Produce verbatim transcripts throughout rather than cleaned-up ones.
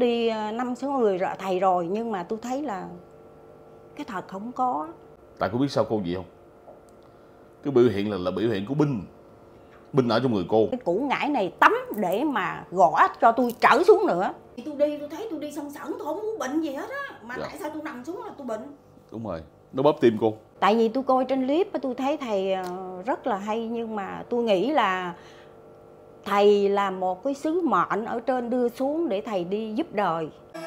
đi năm sáu người rồi thầy rồi, nhưng mà tôi thấy là cái thật không có. Tại cô biết sao cô vậy không? Cái biểu hiện là là biểu hiện của binh binh ở trong người cô. Cái củ ngải này tắm để mà gõ cho tôi trở xuống nữa. Tôi đi tôi thấy tôi đi sân sẩn, tôi không muốn bệnh gì hết á, mà dạ. Tại sao tôi nằm xuống là tôi bệnh? Đúng rồi, nó bóp tim cô. Tại vì tôi coi trên clip tôi thấy thầy rất là hay, nhưng mà tôi nghĩ là thầy là một cái sứ mệnh ở trên đưa xuống để thầy đi giúp đời.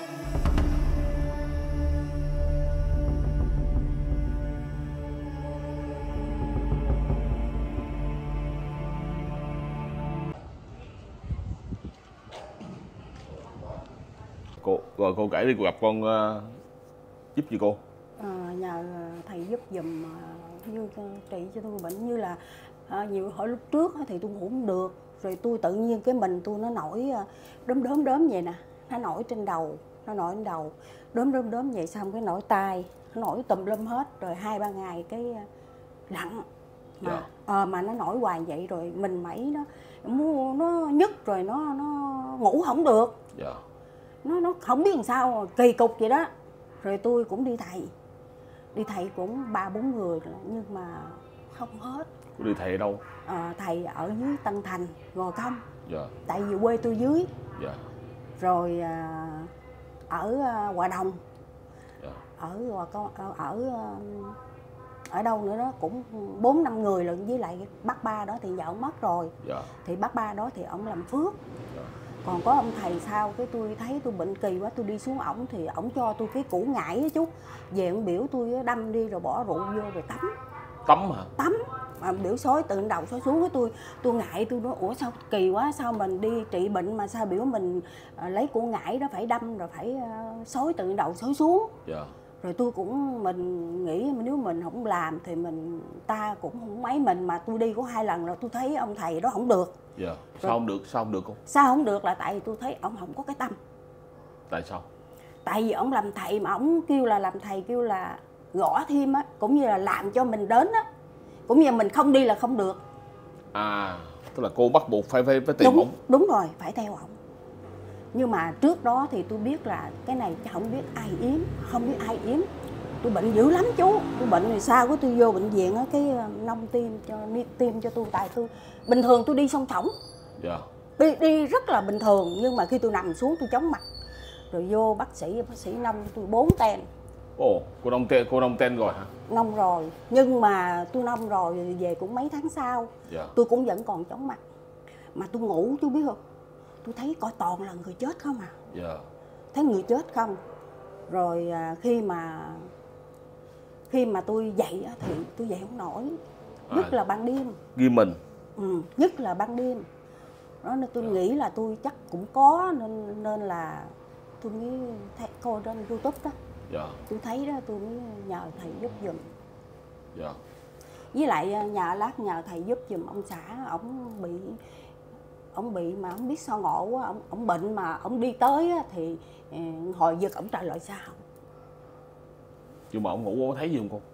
Cô rồi cô kể đi, cô gặp con uh, giúp gì cô? À, nhờ thầy giúp giùm uh, như trị cho tôi bệnh, như là uh, nhiều hồi lúc trước thì tôi ngủ không được, rồi tôi tự nhiên cái mình tôi nó nổi uh, đốm đốm đốm vậy nè, nó nổi trên đầu, nó nổi trên đầu đốm đốm đốm vậy, xong cái nổi tai, nó nổi tùm lum hết, rồi hai ba ngày cái uh, lặng mà yeah. uh, mà nó nổi hoài vậy, rồi mình mẩy nó nó nhức, rồi nó nó ngủ không được. Yeah. nó nó không biết làm sao, kỳ cục vậy đó. Rồi tôi cũng đi thầy đi thầy cũng ba bốn người rồi, nhưng mà không hết. Cô đi thầy ở đâu? À, thầy ở dưới Tân Thành, Gò Công. Dạ. Tại vì quê tôi dưới. Dạ. Rồi à, ở à, Hòa Đồng. Dạ. Ở Gò Công, ở, ở ở đâu nữa đó cũng bốn năm người lận, với lại bác ba đó thì vợ ông mất rồi. Dạ. Thì bác ba đó thì ông làm phước. Dạ. Còn có ông thầy sau cái tôi thấy tôi bệnh kỳ quá, tôi đi xuống ổng thì ổng cho tôi cái củ ngải á chú, về ông biểu tôi đâm đi rồi bỏ rượu vô rồi tắm. Tắm hả? Tắm mà biểu xối từ đầu xối xuống, cái tôi tôi ngại, tôi nói ủa sao kỳ quá, sao mình đi trị bệnh mà sao biểu mình uh, lấy củ ngải đó phải đâm rồi phải uh, xối từ đầu xối xuống. Dạ. Rồi tôi cũng mình nghĩ nếu mình không làm thì mình ta cũng không mấy mình, mà tôi đi có hai lần rồi tôi thấy ông thầy đó không được. Dạ. Sao rồi, không được? Sao không được không? Sao không được là tại vì tôi thấy ông không có cái tâm. Tại sao? Tại vì ông làm thầy mà ông kêu là làm thầy kêu là gõ thêm á, cũng như là làm cho mình đến á, cũng như là mình không đi là không được. À, tức là cô bắt buộc phải phải, phải tìm đúng, ông. Đúng rồi, phải theo ông. Nhưng mà trước đó thì tôi biết là cái này chứ không biết ai yếm, không biết ai yếm. Tôi bệnh dữ lắm chú, tôi bệnh rồi sao của tôi vô bệnh viện á, cái nông tim cho tim cho tôi, tại tôi bình thường tôi đi song sổng. Dạ. Đi, đi rất là bình thường, nhưng mà khi tôi nằm xuống tôi chóng mặt. Rồi vô bác sĩ, bác sĩ nông tôi bốn ten. Ồ, cô nông ten, cô nông ten rồi hả? Nông rồi, nhưng mà tôi nông rồi về cũng mấy tháng sau. Dạ. Tôi cũng vẫn còn chóng mặt. Mà tôi ngủ chú biết không? Tôi thấy coi toàn là người chết không à. Dạ. Thấy người chết không. Rồi à, khi mà khi mà tôi dậy thì tôi dậy không nổi. Nhất à, là ban đêm. Ghi mình. Ừ, nhất là ban đêm. Đó nên tôi dạ. nghĩ là tôi chắc cũng có, nên nên là tôi mới thấy, coi trên YouTube đó. Dạ. Tôi thấy đó tôi mới nhờ thầy giúp giùm. Dạ. Với lại nhờ lát nhờ thầy giúp giùm ông xã, ổng bị ổng bị mà không biết sao ngộ quá, ổng ổng bệnh mà ổng đi tới á, thì hồi giật ổng trả lời sao. Nhưng mà ổng ngủ có thấy gì không cô?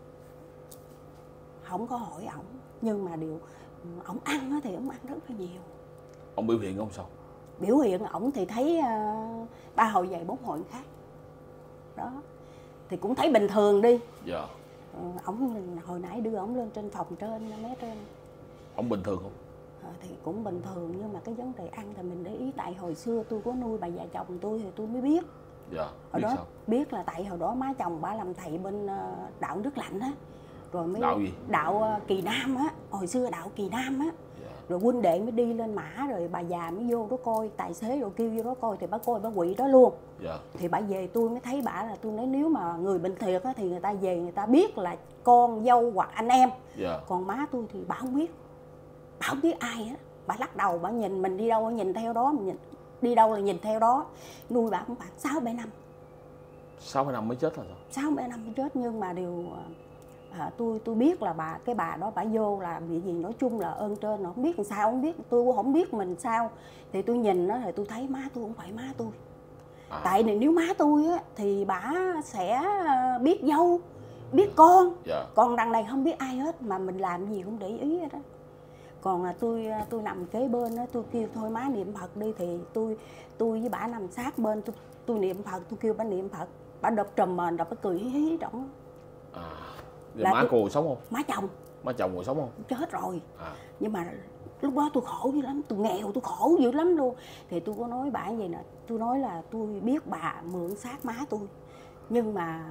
Không có hỏi ổng, nhưng mà điều ổng ăn á thì ổng ăn rất là nhiều. Ổng biểu hiện không sao? Biểu hiện ổng thì thấy uh, ba hồi vậy bốn hồi khác. Đó. Thì cũng thấy bình thường đi. Dạ. Ổng hồi nãy đưa ổng lên trên phòng trên, mé trên. Ổng bình thường không? À, thì cũng bình thường, nhưng mà cái vấn đề ăn thì mình để ý, tại hồi xưa tôi có nuôi bà già chồng tôi thì tôi mới biết. Dạ. Hồi biết đó sao? Biết là tại hồi đó má chồng bà làm thầy bên uh, đạo Đức Lạnh á. Rồi mới đạo gì? Đạo uh, Kỳ Nam á, hồi xưa đạo Kỳ Nam á. Dạ. Rồi huynh đệ mới đi lên mã, rồi bà già mới vô đó coi, tài xế rồi kêu vô đó coi, thì bà coi bà quỵ đó luôn. Dạ. Thì bà về tôi mới thấy bà, là tôi nói nếu mà người bệnh thiệt á, thì người ta về người ta biết là con dâu hoặc anh em. Dạ. Còn má tôi thì bà không biết, bà không biết ai á. Bà lắc đầu, bà nhìn mình đi đâu nhìn theo đó, mình nhìn đi đâu là nhìn theo đó. Nuôi bà cũng khoảng sáu bảy năm. Sáu bảy năm mới chết rồi sao? Sáu bảy năm mới chết, nhưng mà điều à, tôi tôi biết là bà cái bà đó bà vô là bị gì, nói chung là ơn trên, nó không biết làm sao, không biết tôi cũng không biết mình sao. Thì tôi nhìn nó thì tôi thấy má tôi không phải má tôi. À. Tại vì nếu má tôi á thì bà sẽ biết dâu, biết con. Dạ. Còn đằng này không biết ai hết, mà mình làm gì cũng để ý đó. Còn là tôi tôi nằm kế bên đó, tôi kêu thôi má niệm Phật đi, thì tôi tôi với bà nằm sát bên, tôi tôi niệm Phật, tôi kêu bà niệm Phật, bà đập trùm mà đập bà cười hí hí động. À, vậy má cô sống không? Má chồng. Má chồng còn sống không? Chết rồi. À. Nhưng mà lúc đó tôi khổ dữ lắm, tôi nghèo, tôi khổ dữ lắm luôn. Thì tôi có nói bà vậy nè, tôi nói là tôi biết bà mượn xác má tôi, nhưng mà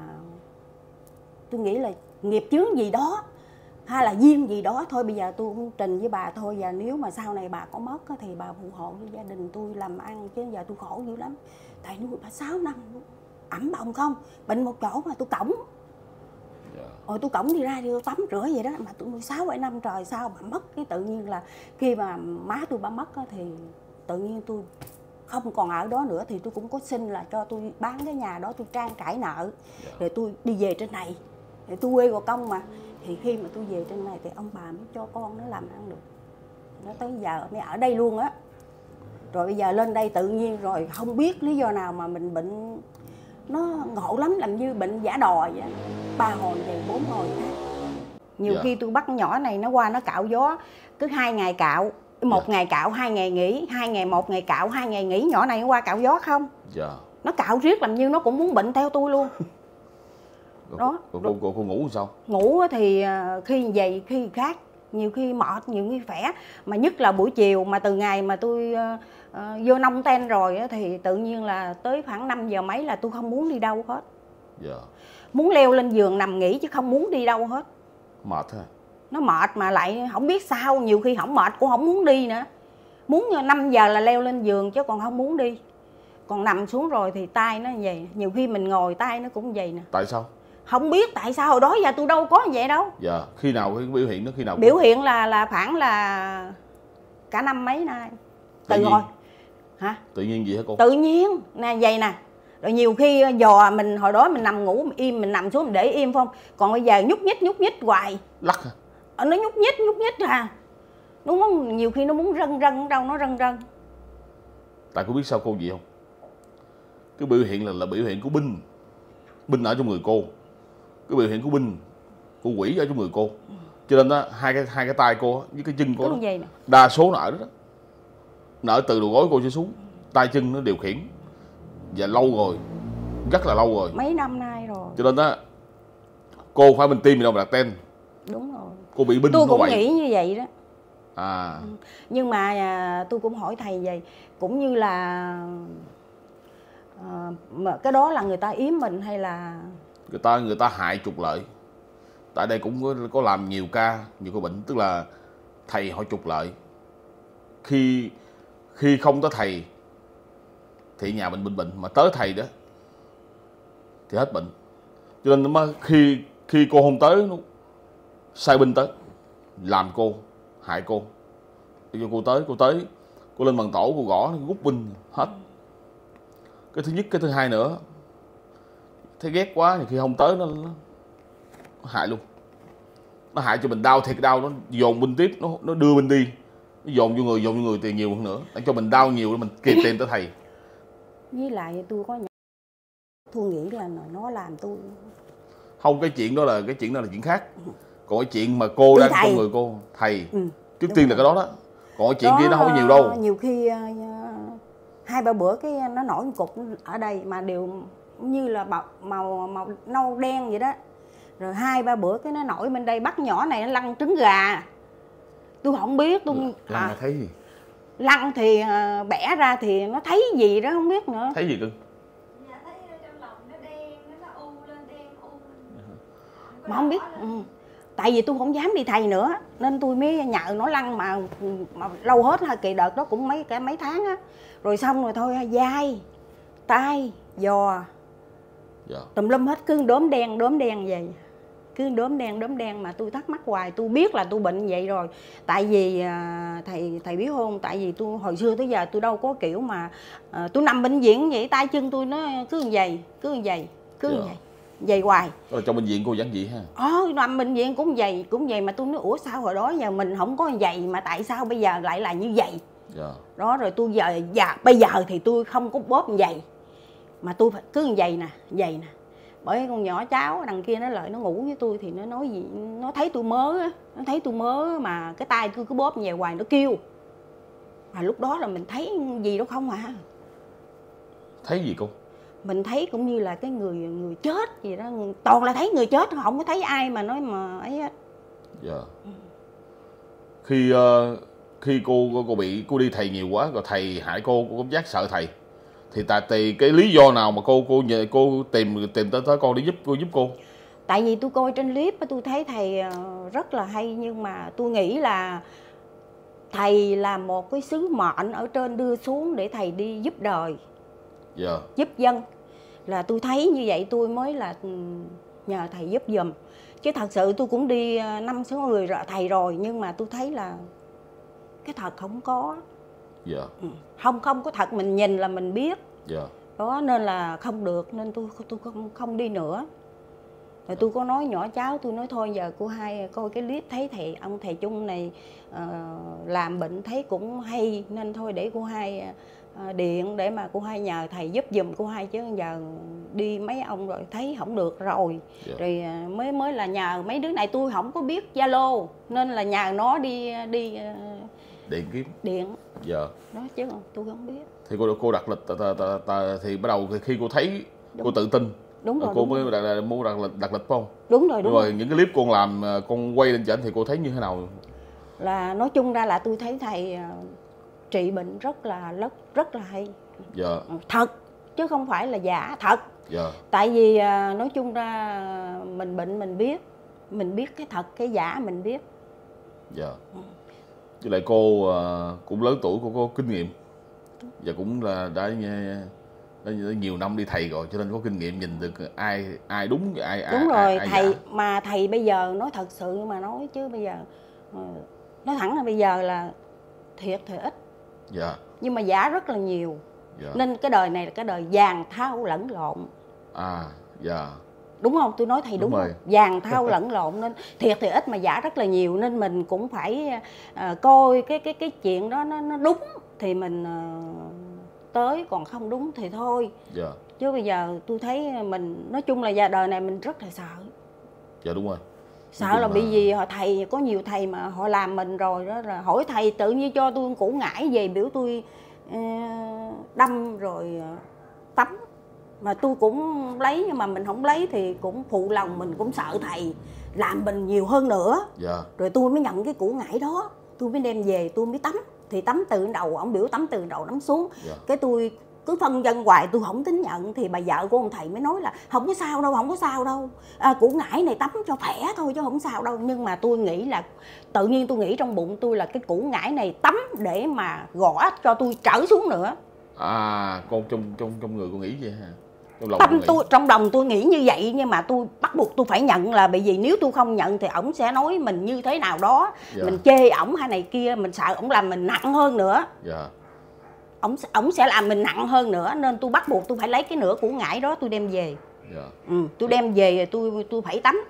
tôi nghĩ là nghiệp chướng gì đó hay là duyên gì đó thôi, bây giờ tôi cũng trình với bà thôi. Và nếu mà sau này bà có mất thì bà phù hộ với gia đình tôi làm ăn, chứ giờ tôi khổ dữ lắm. Tại nuôi bà sáu năm ẩm bồng không, bệnh một chỗ mà tôi cõng. Yeah. Rồi tôi cõng đi ra đi tôi tắm rửa vậy đó, mà tôi nuôi sáu bảy năm trời, sao bà mất cái tự nhiên là khi mà má tôi bà mất thì tự nhiên tôi không còn ở đó nữa, thì tôi cũng có xin là cho tôi bán cái nhà đó tôi trang trải nợ. Yeah. Rồi tôi đi về trên này, thì tôi quê Gò Công mà, thì khi mà tôi về trên này thì ông bà mới cho con nó làm ăn được. Nó tới giờ mới ở đây luôn á. Rồi bây giờ lên đây tự nhiên rồi không biết lý do nào mà mình bệnh, nó ngộ lắm, làm như bệnh giả đò vậy. Ba hồi về bốn hồi khác. Nhiều yeah. khi tôi bắt nhỏ này nó qua nó cạo gió, cứ hai ngày cạo, một yeah. ngày cạo, hai ngày nghỉ, hai ngày một ngày cạo, hai ngày nghỉ. Nhỏ này nó qua cạo gió không? Yeah. Nó cạo riết làm như nó cũng muốn bệnh theo tôi luôn. Đó. Cô, cô, cô, cô ngủ sao? Ngủ thì khi vậy khi khác, nhiều khi mệt, nhiều khi khỏe. Mà nhất là buổi chiều, mà từ ngày mà tôi uh, uh, vô nông ten rồi thì tự nhiên là tới khoảng năm giờ mấy là tôi không muốn đi đâu hết. Yeah. Muốn leo lên giường nằm nghỉ chứ không muốn đi đâu hết. Mệt hả? Nó mệt mà lại không biết sao, nhiều khi không mệt cũng không muốn đi nữa. Muốn năm giờ là leo lên giường chứ còn không muốn đi. Còn nằm xuống rồi thì tay nó vậy, nhiều khi mình ngồi tay nó cũng vậy nè. Tại sao? Không biết tại sao, hồi đó giờ tôi đâu có vậy đâu. Dạ, khi nào cái biểu hiện nó khi nào? Biểu cũng... hiện là là khoảng là cả năm mấy nay. Từ hồi hả? Tự nhiên gì hả cô? Tự nhiên nè, vậy nè. Rồi nhiều khi dò mình hồi đó mình nằm ngủ im, mình nằm xuống mình để im phải không? Còn bây giờ nhúc nhích nhúc nhích hoài. Lắc hả? Ờ, nó nhúc nhích nhúc nhích à. Nó muốn, nhiều khi nó muốn rân rân đâu nó rân rân. Tại cô biết sao cô gì không? Cái biểu hiện là là biểu hiện của binh. Binh ở trong người cô. Cái biểu hiện của binh, của quỷ ở trong người cô. Cho nên đó, hai cái hai cái tay cô với cái chân cô đó, đa số nó ở đó, đó. Nó ở từ đầu gối cô trở xuống, tay chân nó điều khiển. Và lâu rồi, rất là lâu rồi. Mấy năm nay rồi. Cho nên đó, cô phải bên tim gì đâu mà đặt tên. Đúng rồi. Cô bị binh. Tôi cũng vậy. Nghĩ như vậy đó. À. Nhưng mà à, tôi cũng hỏi thầy vậy, cũng như là à, mà cái đó là người ta yếm mình hay là người ta người ta hại trục lợi. Tại đây cũng có, có làm nhiều ca, nhiều ca bệnh, tức là thầy họ trục lợi. Khi khi không có thầy thì nhà bệnh bệnh bệnh, mà tới thầy đó thì hết bệnh. Cho nên mà khi khi cô không tới, nó sai binh tới làm cô, hại cô. Cho cô tới, cô tới, cô lên bằng tổ, cô gõ, rút binh hết. Cái thứ nhất, cái thứ hai nữa, thấy ghét quá thì khi không tới nó, nó hại luôn. Nó hại cho mình đau thiệt đau, nó dồn binh tiếp, nó nó đưa binh đi, nó dồn vô người, dồn vô người tiền nhiều hơn nữa, để cho mình đau nhiều để mình kịp tiền tới thầy. Với lại tôi có tôi nghĩ là nó làm tôi không, cái chuyện đó là cái chuyện đó là chuyện khác. Còn cái chuyện mà cô đang trong người cô thầy, ừ, trước tiên rồi. Là cái đó đó. Còn cái chuyện đó, kia nó không có nhiều đâu. Nhiều khi hai ba bữa cái nó nổi một cục ở đây mà đều như là màu màu, màu nâu đen vậy đó. Rồi hai ba bữa cái nó nổi bên đây, bắt nhỏ này nó lăn trứng gà. Tôi không biết tôi lăn à, thấy gì? Lăn thì bẻ ra thì nó thấy gì đó không biết nữa. Thấy gì cưng? Dạ thấy trong lòng nó đen, nó u lên đen u. Mà không biết. Ừ. Tại vì tôi không dám đi thầy nữa nên tôi mới nhờ nó lăn mà, mà lâu hết ha, kỳ đợt đó cũng mấy cả mấy tháng á. Rồi xong rồi thôi, vai, tay, giò, yeah. tùm lum hết, cứ đốm đen đốm đen vậy, cứ đốm đen đốm đen mà tôi thắc mắc hoài. Tôi biết là tôi bệnh vậy rồi. Tại vì à, thầy thầy biết không, tại vì tôi hồi xưa tới giờ tôi đâu có kiểu mà à, tôi nằm bệnh viện vậy, tay chân tôi nó cứ như vậy, cứ như vậy, cứ như yeah. vậy. Vậy hoài. Rồi trong bệnh viện cô vẫn vậy ha? Ờ, nằm bệnh viện cũng vậy, cũng vậy mà tôi nói ủa sao hồi đó giờ mình không có vậy mà tại sao bây giờ lại là như vậy? Yeah. Đó rồi tôi giờ dạ, bây giờ thì tôi không có bóp như vậy. Mà tôi phải cứ như vậy nè, vậy nè. Bởi con nhỏ cháu đằng kia nó lợi nó ngủ với tôi thì nó nói gì, nó thấy tôi mớ á, nó thấy tôi mớ mà cái tay tôi cứ bóp như vậy hoài nó kêu. Mà lúc đó là mình thấy gì đâu không à. Thấy gì cô? mình thấy cũng như là cái người người chết gì đó, toàn là thấy người chết, không có thấy ai mà nói mà ấy hết. Dạ. Khi uh, khi cô, cô cô bị cô đi thầy nhiều quá rồi thầy hại cô, cô cảm giác sợ thầy, thì tại thì cái lý do nào mà cô cô nhờ cô tìm tìm tới tới con để giúp cô giúp cô? Tại vì tôi coi trên clip tôi thấy thầy rất là hay, nhưng mà tôi nghĩ là thầy là một cái sứ mệnh ở trên đưa xuống để thầy đi giúp đời. Dạ. Giúp dân, là tôi thấy như vậy tôi mới là nhờ thầy giúp giùm. Chứ thật sự tôi cũng đi năm sáu người rồi thầy rồi, nhưng mà tôi thấy là cái thật không có. Dạ. Ừ. Không không có thật, mình nhìn là mình biết. Dạ. Đó nên là không được, nên tôi tôi không không đi nữa. Rồi tôi có nói nhỏ cháu, tôi nói thôi giờ cô hai coi cái clip thấy thầy ông thầy Trung này uh, làm bệnh thấy cũng hay, nên thôi để cô hai uh, điện để mà cô hai nhờ thầy giúp giùm cô hai, chứ giờ đi mấy ông rồi thấy không được rồi. Yeah. Rồi uh, mới mới là nhờ mấy đứa này, tôi không có biết Zalo nên là nhờ nó đi đi uh, điện kiếm điện. Dạ. Đó chứ tôi không biết. Thì cô cô đặt lịch ta, ta, ta, thì bắt đầu khi cô thấy đúng. Cô tự tin. Đúng rồi, cô đúng mới rồi. đặt, mua đặt lịch đặt lịch phải không? Đúng rồi, đúng rồi. rồi. Những cái clip con làm con quay lên trên thì cô thấy như thế nào? Là nói chung ra là tôi thấy thầy trị bệnh rất là rất rất là hay. Dạ. Thật chứ không phải là giả, thật. Dạ. Tại vì nói chung ra mình bệnh mình biết, mình biết cái thật cái giả mình biết. Dạ. Ừ. Với lại cô cũng lớn tuổi, cô có kinh nghiệm và cũng là đã, đã nhiều năm đi thầy rồi, cho nên có kinh nghiệm nhìn được ai ai đúng và ai đúng ai, rồi ai, ai thầy giả. Mà thầy bây giờ nói thật sự mà nói chứ bây giờ nói thẳng là bây giờ là thiệt thì ít. Dạ. Nhưng mà giả rất là nhiều. Dạ. Nên cái đời này là cái đời vàng thao lẫn lộn. À, dạ. Đúng không? Tôi nói thầy đúng, đúng không? Vàng thao lẫn lộn, nên thiệt thì ít mà giả rất là nhiều, nên mình cũng phải uh, coi cái cái cái chuyện đó nó nó đúng thì mình uh, tới, còn không đúng thì thôi. Dạ. Chứ bây giờ tôi thấy mình nói chung là già đời này mình rất là sợ. Dạ đúng rồi. Sợ là bị gì họ thầy, có nhiều thầy mà họ làm mình rồi đó, là hỏi thầy tự nhiên cho tôi củ ngải về biểu tôi uh, đâm rồi uh, tắm. Mà tôi cũng lấy, nhưng mà mình không lấy thì cũng phụ lòng, mình cũng sợ thầy làm mình nhiều hơn nữa. Dạ. Rồi tôi mới nhận cái củ ngải đó, tôi mới đem về tôi mới tắm. Thì tắm từ đầu, ông biểu tắm từ đầu tắm xuống. Dạ. Cái tôi cứ phân dân hoài, tôi không tính nhận. Thì bà vợ của ông thầy mới nói là không có sao đâu, không có sao đâu, à, củ ngải này tắm cho khỏe thôi chứ không sao đâu. Nhưng mà tôi nghĩ là tự nhiên tôi nghĩ trong bụng tôi là cái củ ngải này tắm để mà gõ cho tôi trở xuống nữa. À, con trong trong trong người con nghĩ vậy hả? Trong lòng Tâm tôi, trong lòng tôi nghĩ như vậy, nhưng mà tôi bắt buộc tôi phải nhận, là bởi vì nếu tôi không nhận thì ổng sẽ nói mình như thế nào đó. Dạ. Mình chê ổng hay này kia, mình sợ ổng làm mình nặng hơn nữa. Dạ. ổng ổng sẽ làm mình nặng hơn nữa, nên tôi bắt buộc tôi phải lấy cái nửa củ ngải đó tôi đem về. Dạ. Ừ, tôi đem về tôi tôi phải tắm.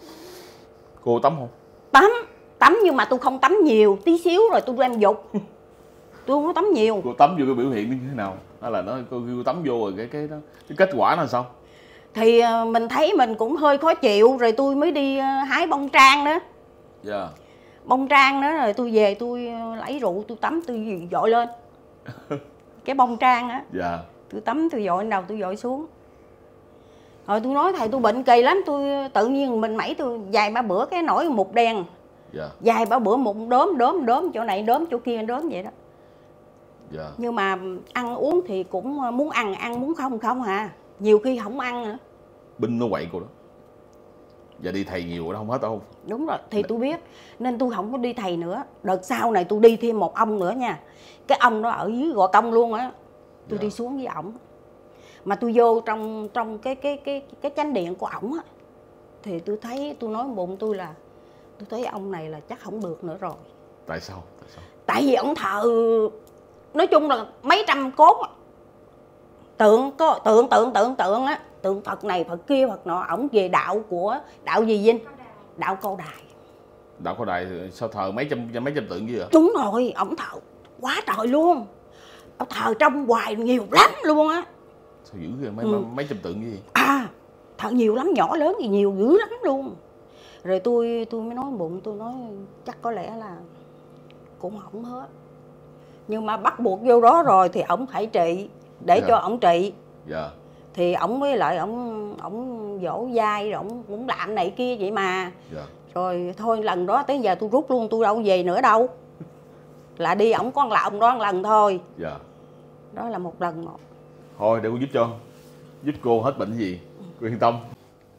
Cô tắm không? Tắm, tắm nhưng mà tôi không tắm nhiều, tí xíu rồi tôi đem dục. Tôi không có tắm nhiều. Cô tắm vô cái biểu hiện như thế nào? Hay là nó cô, cô tắm vô rồi cái cái đó, cái kết quả là sao? Thì mình thấy mình cũng hơi khó chịu, rồi tôi mới đi hái bông trang đó. Dạ. Yeah. Bông trang đó, rồi tôi về tôi lấy rượu tôi tắm, tôi dội lên. Cái bông trang á. Dạ. Yeah. Tôi tắm tôi dội lên đầu tôi dội xuống. Rồi tôi nói thầy tôi bệnh kỳ lắm, tôi tự nhiên mình mẩy tôi vài ba bữa cái nổi một đèn. Dạ. Yeah. Vài ba bữa một đốm đốm đốm chỗ này đốm chỗ kia đốm vậy đó. Dạ. Nhưng mà ăn uống thì cũng muốn ăn ăn, muốn không không hả, nhiều khi không ăn nữa. Binh nó quậy cô đó. Giờ đi thầy nhiều đó không hết đâu. Đúng rồi, thì tôi biết nên tôi không có đi thầy nữa. Đợt sau này tôi đi thêm một ông nữa nha. Cái ông đó ở dưới Gò Công luôn á. Tôi dạ. đi xuống với ổng. Mà tôi vô trong trong cái cái cái cái chánh điện của ổng á, thì tôi thấy, tôi nói bụng tôi là tôi thấy ông này là chắc không được nữa rồi. Tại sao? Tại sao? Tại vì ổng thờ, nói chung là mấy trăm cốt tượng, có tượng tượng tượng tượng á, tượng Phật này Phật kia Phật nọ. Ổng về đạo của đạo gì Vinh? Đạo Câu Đài. Đạo Câu Đài sao thờ mấy trăm mấy trăm tượng gì vậy? Đúng rồi, ổng thờ quá trời luôn. Ổng thờ trong hoài nhiều lắm luôn á. Sao dữ vậy? Mấy ừ. mấy trăm tượng gì? À, thờ nhiều lắm, nhỏ lớn thì nhiều dữ lắm luôn. Rồi tôi tôi mới nói bụng, tôi nói chắc có lẽ là cũng không hết. Nhưng mà bắt buộc vô đó rồi thì ổng phải trị, để yeah. cho ổng trị. Yeah. Thì ổng với lại ổng ổng dỗ dai rồi ổng cũng làm này kia vậy mà. Dạ. Rồi thôi lần đó tới giờ tôi rút luôn, tôi đâu về nữa đâu. Là đi ổng con là ông đó một lần thôi. Dạ. Đó là một lần một. Thôi để cô giúp cho. Giúp cô hết bệnh gì. Cô yên tâm.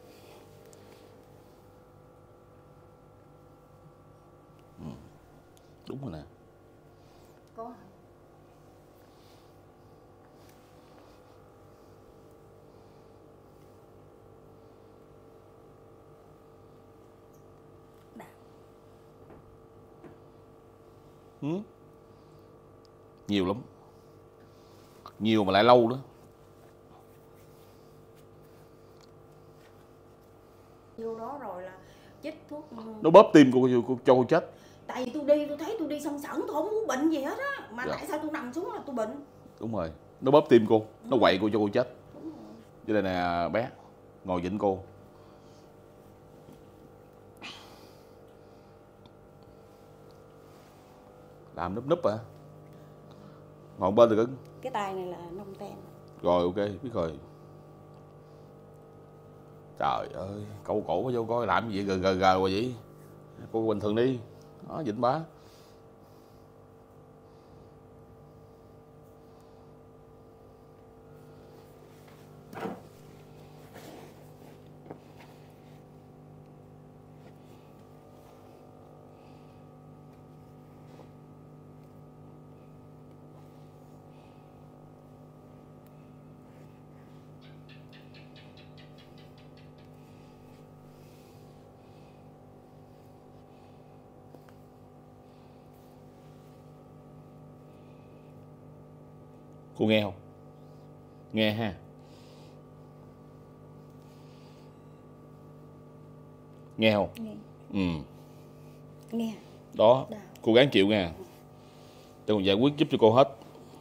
Ừ. Đúng rồi nè. Có. Ừ. Nhiều lắm. Nhiều mà lại lâu nữa. Vô đó rồi là chích thuốc. Nó bóp tim cô, cô cho cô chết. Tại vì tôi đi tôi thấy tôi đi sân sẩn, tôi không muốn bệnh gì hết á. Mà Dạ. tại sao tôi nằm xuống là tôi bệnh? Đúng rồi. Nó bóp tim cô. Nó Ừ. quậy cô cho cô chết. Đúng rồi. Chứ đây nè bé. Ngồi vịnh cô. Làm núp núp à. Ngồi bên được cưng. Cái tay này là nông ten. Rồi ok, biết rồi. Trời ơi, câu cổ có vô coi làm gì gờ gờ gờ rồi vậy. Cô bình thường đi. Đó, vịnh bá. Cô nghe không? Nghe ha. Nghe không? Nghe. Ừ. Nghe. Đó, Đau. cô gắng chịu nha. Tôi còn giải quyết giúp cho cô hết.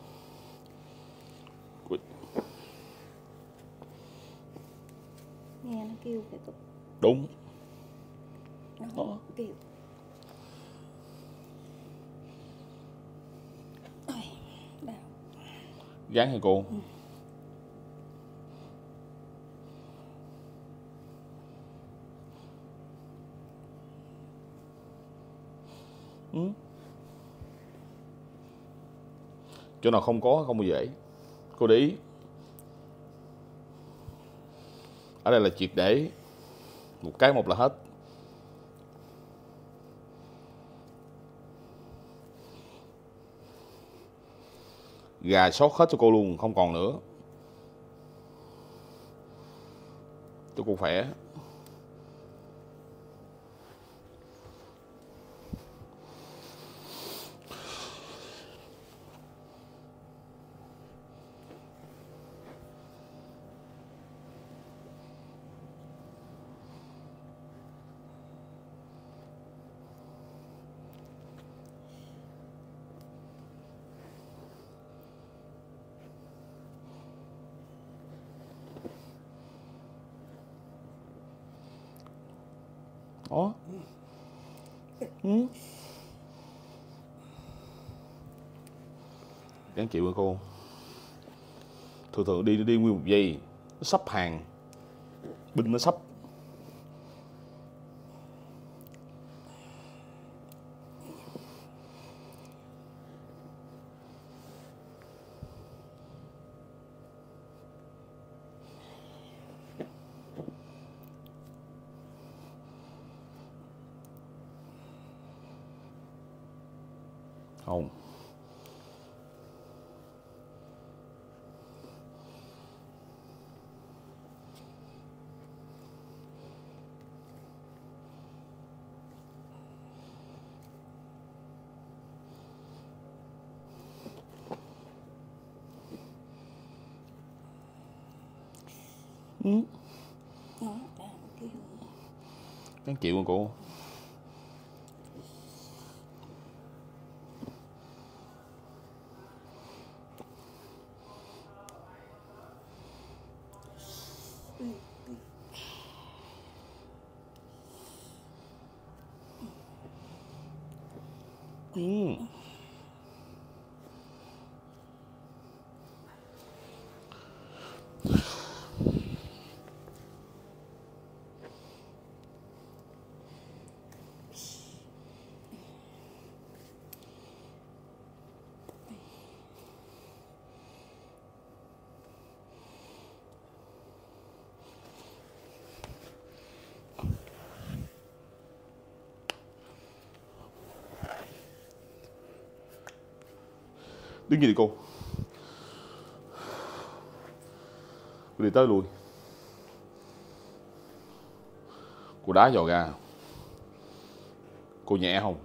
Nghe nó kêu kìa cô. Đúng. Nó Đó. kêu. Ôi, đau. Gắng hả cô? Ừ. Ừ. Chỗ nào không có không bao dễ. Cô để ý. Ở đây là triệt để. Một cái một là hết. Gà sót hết cho cô luôn, không còn nữa. Cho cô khỏe. Đó. Ừ. Gắng chịu hả cô? Thường thường đi đi nguyên một giây. Nó sắp hàng. Binh nó sắp. Không. Ừ. Nó đang kêu. Gắng chịu hả cô? Ừ. Đứng gì đi cô. Cô đi tới lui. Cô đá vào ra. Cô nhẹ không?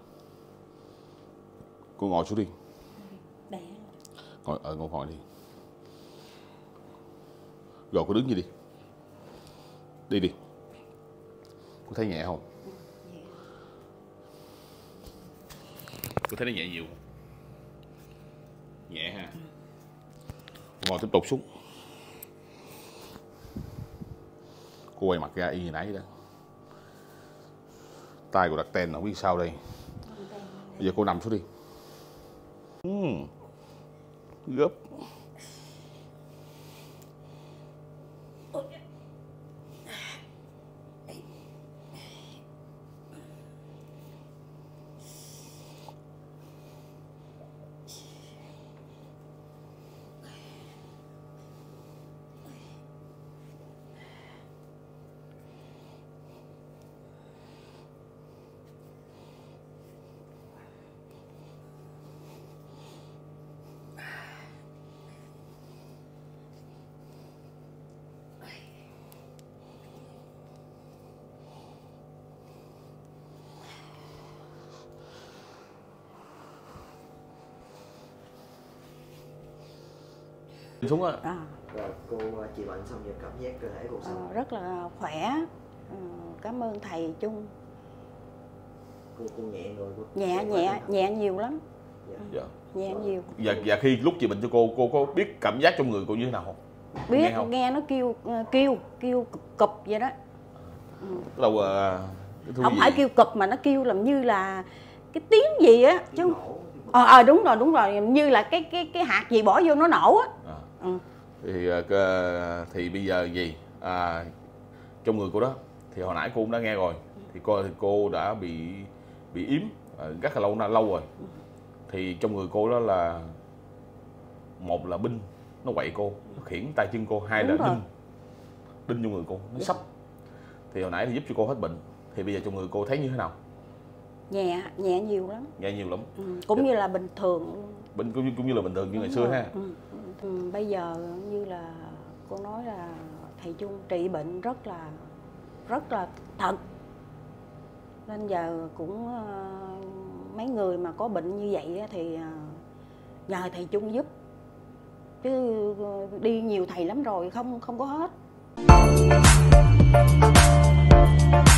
Cô ngồi xuống đi. Để. Ngồi, ờ, ngồi ngồi đi. Rồi cô đứng gì đi. Đi đi. Cô thấy nhẹ không? Cô thấy nó nhẹ nhiều không? Nhẹ ha. Ngồi tiếp tục xuống. Cô quay mặt ra y như nãy đó. Tay cô đặt ten không biết sao đây. Bây giờ cô nằm xuống đi. uhm. Gấp. Xuống á. À. Rồi cô trị bệnh xong giờ cảm giác cơ thể cô sao? À, rất là khỏe. À, cảm ơn thầy Trung. Cô cô nhẹ người cô. Nhẹ nhẹ nhẹ nhiều lắm. Dạ. Dạ. Nhẹ nhiều. Và, và khi lúc chị bệnh cho cô, cô có biết cảm giác trong người cô như thế nào không? Biết, nghe, nghe, không? nghe nó kêu kêu kêu cụp cụp vậy đó. Ừ. Bắt đầu uh, cái thứ Không gì? phải kêu cụp mà nó kêu làm như là cái tiếng gì á chứ. Ờ à, à, đúng rồi đúng rồi, như là cái cái cái hạt gì bỏ vô nó nổ á. À. Ừ. Thì uh, thì bây giờ gì? À, trong người cô đó thì hồi nãy cô cũng đã nghe rồi. Thì cô thì cô đã bị bị yếm uh, rất là lâu lâu rồi. Thì trong người cô đó là một là binh nó quậy cô, nó khiển tay chân cô, hai Đúng là rồi. đinh đinh trong người cô, nó sắp. Thì hồi nãy thì giúp cho cô hết bệnh. Thì bây giờ trong người cô thấy như thế nào? Nhẹ nhẹ nhiều lắm. Nhẹ nhiều lắm. Ừ. Cũng như là bình thường. Bệnh cũng như, cũng như là bình thường như Đúng ngày xưa rồi. ha. Ừ. Ừ. Bây giờ như là cô nói là thầy Trung trị bệnh rất là rất là thật, nên giờ cũng uh, mấy người mà có bệnh như vậy á, thì uh, nhờ thầy Trung giúp, chứ uh, đi nhiều thầy lắm rồi không không có hết.